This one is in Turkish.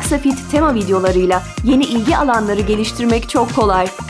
Kısa Fit tema videolarıyla yeni ilgi alanları geliştirmek çok kolay.